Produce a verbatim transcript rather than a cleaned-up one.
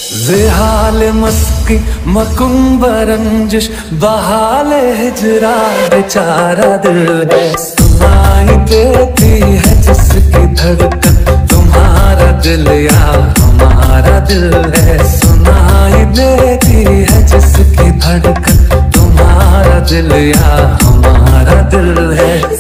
बेहाल मस्की मकुम्ब रंजिश बहाल हिजरा बेचारा दिल है। सुनाई देती है जिसकी धड़कन तुम्हारा दिल या हमारा दिल है। सुनाई देती है जिसकी धड़कन तुम्हारा दिल या हमारा दिल है।